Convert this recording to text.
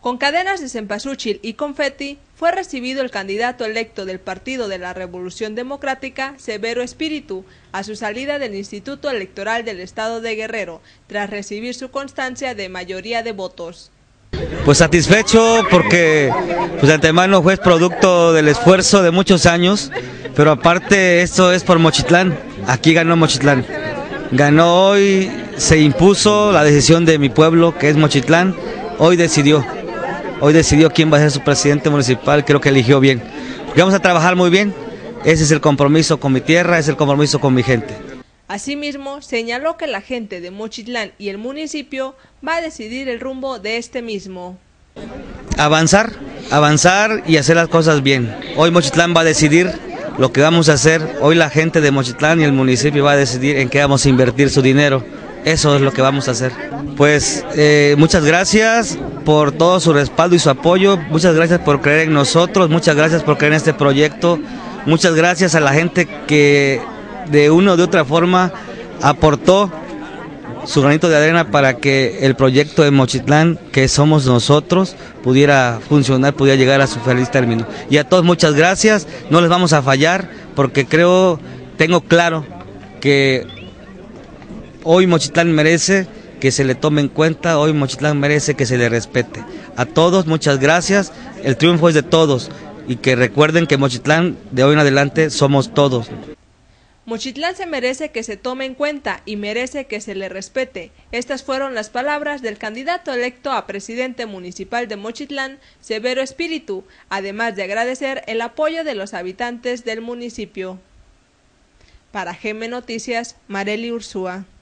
Con cadenas de cempasúchil y confeti, fue recibido el candidato electo del Partido de la Revolución Democrática, Severo Espíritu, a su salida del Instituto Electoral del Estado de Guerrero, tras recibir su constancia de mayoría de votos. Pues satisfecho porque de antemano fue producto del esfuerzo de muchos años, pero aparte esto es por Mochitlán, aquí ganó Mochitlán. Ganó hoy, se impuso la decisión de mi pueblo, que es Mochitlán, hoy decidió quién va a ser su presidente municipal, creo que eligió bien. Vamos a trabajar muy bien, ese es el compromiso con mi tierra, ese es el compromiso con mi gente. Asimismo, señaló que la gente de Mochitlán y el municipio va a decidir el rumbo de este mismo. Avanzar y hacer las cosas bien. Hoy Mochitlán va a decidir lo que vamos a hacer, hoy la gente de Mochitlán y el municipio va a decidir en qué vamos a invertir su dinero. Eso es lo que vamos a hacer. Pues muchas gracias por todo su respaldo y su apoyo, muchas gracias por creer en nosotros, muchas gracias por creer en este proyecto, muchas gracias a la gente que de una o de otra forma aportó su granito de arena para que el proyecto de Mochitlán, que somos nosotros, pudiera funcionar, pudiera llegar a su feliz término. Y a todos muchas gracias, no les vamos a fallar porque tengo claro que hoy Mochitlán merece que se le tome en cuenta, hoy Mochitlán merece que se le respete. A todos muchas gracias, el triunfo es de todos y que recuerden que Mochitlán de hoy en adelante somos todos. Mochitlán se merece que se tome en cuenta y merece que se le respete. Estas fueron las palabras del candidato electo a presidente municipal de Mochitlán, Severo Espíritu, además de agradecer el apoyo de los habitantes del municipio. Para GM Noticias, Marely Ursúa.